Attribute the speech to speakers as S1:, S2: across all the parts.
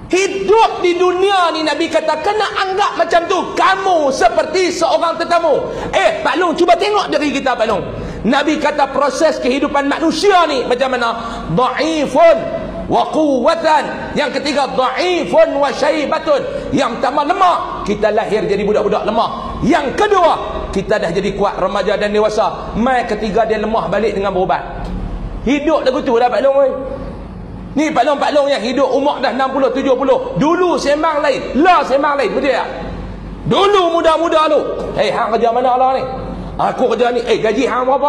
S1: Hidup di dunia ni Nabi kata kena anggap macam tu. Kamu seperti seorang tetamu. Pak Long, cuba tengok diri kita Pak Long. Nabi kata proses kehidupan manusia ni macam mana? Dha'ifun wa quwwatan. Yang ketiga dha'ifun wa syaibatun. Yang pertama lemah, kita lahir jadi budak-budak lemah. Yang kedua, kita dah jadi kuat remaja dan dewasa. Mai ketiga dia lemah balik dengan berubat. Hidup lagu tu dah Pak Long oi. Ni Pak Long yang hidup umur dah 60 70. Dulu Sembang lain, lah Sembang lain, betul tak? Dulu muda-muda tu. Hang kerja mana lah ni? Aku kerja ni. Gaji hang berapa?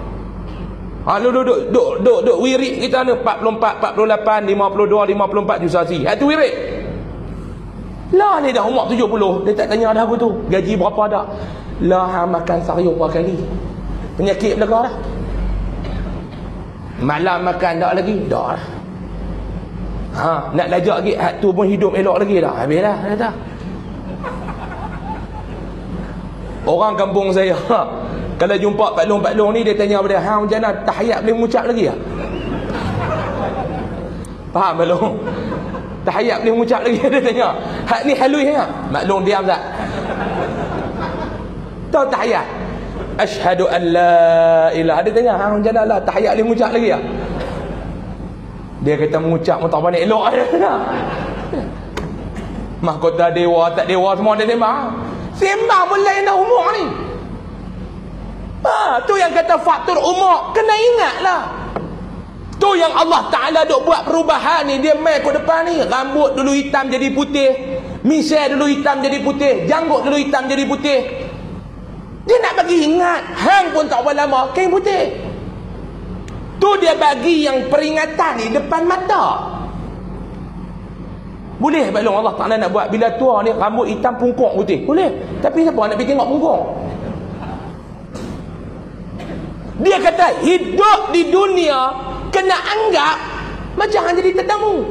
S1: Duk wirid kita ni 44, 48, 52, 54 juta si. Tu wirid. Lah ni dah umur 70, dia tak tanya dah aku tu. Gaji berapa dah? Lah hang makan sayur berapa kali? Penyakit belakang dah. Malam makan dak lagi? Dak lah. Nak lajak lagi hak tu pun hidup elok lagi dah. Habislah kata. Orang kampung saya kalau jumpa Pak Long ni dia tanya pada hang macam mana tahiyat boleh mengucap lagi tak? Faham Pak Long? Tahiyat boleh mengucap lagi dia tanya. Hak ni halus ya? Mak Long diam tak? Tahu tahiyat? Asyhadu an la ilaha. Dia tanya hang macam mana lah tahiyat boleh mengucap lagi tak? Dia kata mengucap tak pandai elok dia. Mahkota dewa tak dewa semua dia sembang. Sembang pun lain dah umur ni. Tu yang kata faktor umur. Kena ingatlah. Tu yang Allah Ta'ala duk buat perubahan ni. Dia main ke depan ni. Rambut dulu hitam jadi putih. Misai dulu hitam jadi putih. Janggut dulu hitam jadi putih. Dia nak bagi ingat. Hang pun tak berapa lama kain putih. Tu dia bagi yang peringatan ni depan mata. Boleh Pak Long Allah Ta'ala nak buat bila tua ni rambut hitam pungkung putih. Boleh. Tapi siapa nak pergi tengok pungkung? Dia kata hidup di dunia kena anggap macam hang jadi tetamu.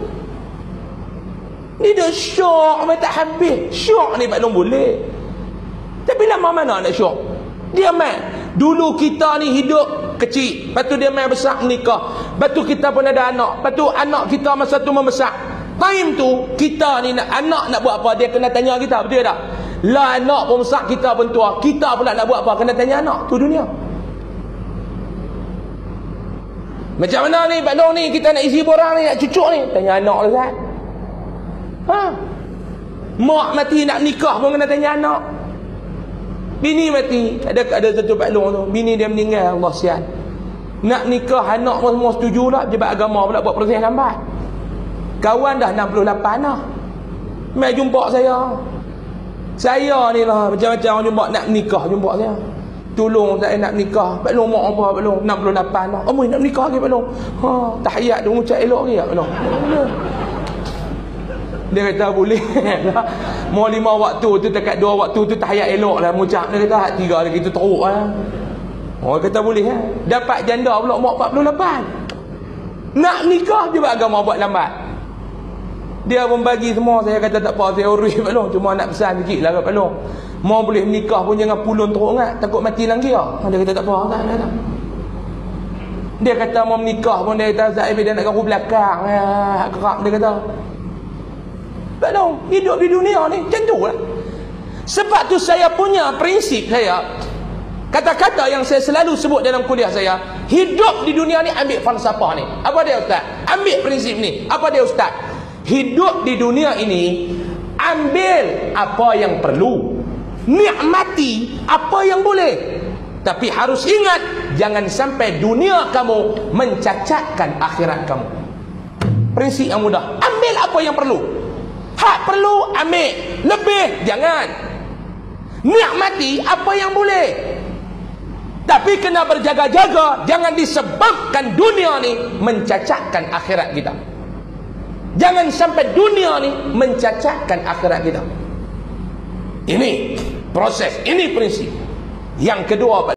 S1: Ni dah syok sampai tak habis. Syok ni Pak Long boleh. Tapi lama mana nak syok? Dia main. Dulu kita ni hidup kecil, lepas tu dia main besar menikah, lepas tu kita pun ada anak, lepas tu anak kita masa tu membesar. Time tu kita ni anak nak buat apa dia kena tanya kita, betul tak? Lah anak pun besar, kita pun tua, kita pula nak buat apa kena tanya anak. Tu dunia. Macam mana ni Pak Long ni kita nak isi borang ni, nak cucuk ni, tanya anak lah kan. Mak mati nak nikah pun kena tanya anak. Bini mati, ada satu Pak Long tu, bini dia meninggal, Allah sial. Nak nikah anak pun semua setuju lah, sebab agama pula buat proses lambat. Kawan dah 68 dah. Mai jumpa saya. Saya ni lah macam-macam orang jumpa nak nikah jumpa saya. Tolong saya nak nikah. Pak Long mak apa Pak Long? 68 dah. Omoi nak nikah lagi Pak Long. Tahiyat dia mengucap elok lagi Pak Long. Dia kata boleh. Mau 5 waktu tu dekat 2 waktu tu tahiyat elok lah mengucap. Dia kata hak 3 lagi tu teruk lah. Orang kata boleh lah. Dapat janda pula umur 48. Nak nikah je buat agama buat lambat. Dia pun bagi semua. Saya kata tak apa, saya urus Pak Long. Cuma nak pesan sikit lah Pak Long. Mau boleh nikah pun jangan pulun teruk sangat. Takut mati lagi lah. Dia kata tak apa. Tak. Dia kata mau menikah pun dia kata Zaib dia nak garu belakang. Kerap dia kata. Pak Long, hidup di dunia ni macam tu lah. Sebab tu saya punya prinsip saya. Kata-kata yang saya selalu sebut dalam kuliah saya. Hidup di dunia ni ambil falsafah ni. Apa dia Ustaz? Ambil prinsip ni. Apa dia Ustaz? Hidup di dunia ini ambil apa yang perlu, nikmati apa yang boleh. Tapi harus ingat, jangan sampai dunia kamu mencacatkan akhirat kamu. Prinsip yang mudah. Ambil apa yang perlu. Hak perlu ambil, lebih jangan. Nikmati apa yang boleh. Tapi kena berjaga-jaga, jangan disebabkan dunia ni mencacatkan akhirat kita. Jangan sampai dunia ni mencacatkan akhirat kita. Ini proses, ini prinsip. Yang kedua